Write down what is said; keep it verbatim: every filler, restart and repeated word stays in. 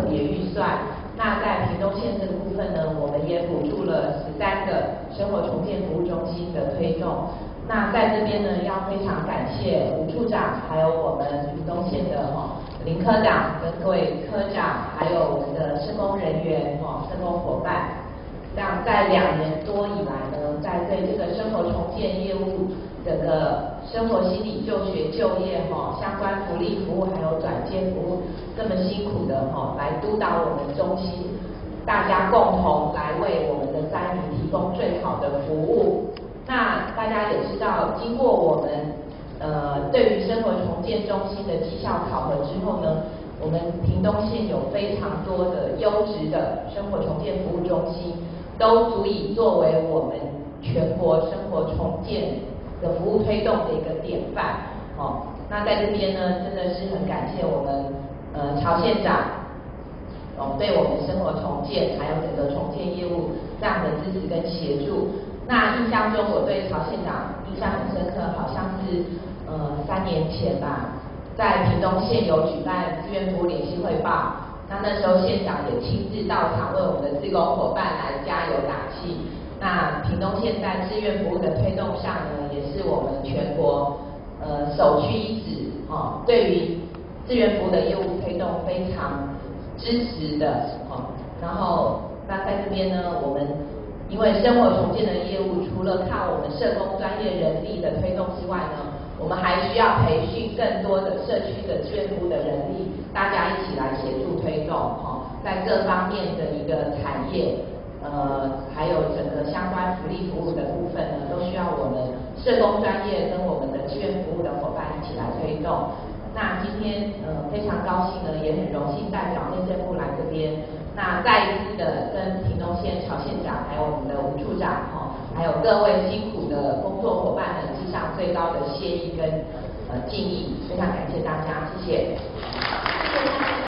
特别预算。那在屏东县这个部分呢，我们也补助了十三个生活重建服务中心的推动。那在这边呢，要非常感谢吴处长，还有我们屏东县的哈林科长跟各位科长，还有我们的社工人员哈社工伙伴。这样在两年多以来呢，在对这个生活重建业务整个生活心理就学就业哈相关福利服务还有转介服务这么辛苦的哈来督导我们中心，大家共同来为我们的灾民提供最好的服务。那大家也知道，经过我们呃对于生活重建中心的绩效考核之后呢，我们屏东县有非常多的优质的生活重建服务中心，都足以作为我们全国生活重建的服务推动的一个典范。哦，那在这边呢，真的是很感谢我们呃曹县长哦对我们生活重建还有整个重建业务这样的支持跟协助。那印象中我对曹县长印象很深刻，好像是呃三年前吧，在屏东县有举办志愿服务联席汇报。那那时候县长也亲自到场为我们的志工伙伴来加油打气。那屏东县在志愿服务的推动上呢，也是我们全国呃首屈一指哦，对于志愿服务的业务推动非常支持的哦。然后那在这边呢，我们因为生活重建的业务，除了靠我们社工专业人力的推动之外呢，我们还需要培训更多的社区的志愿服务的人力，大家一起来协助推动哈、哦，在各方面的一个产业，呃，还有整个相关福利服务的部分呢，都需要我们社工专业跟我们的志愿服务的伙伴一起来推动。那今天呃非常高兴呢，也很荣幸代表内政部来这边，那再一次的跟屏东县曹县长，还有我们的吴处长哈、哦，还有各位辛苦的工作伙伴们，致上最高的谢意跟呃敬意，非常感谢大家，谢谢。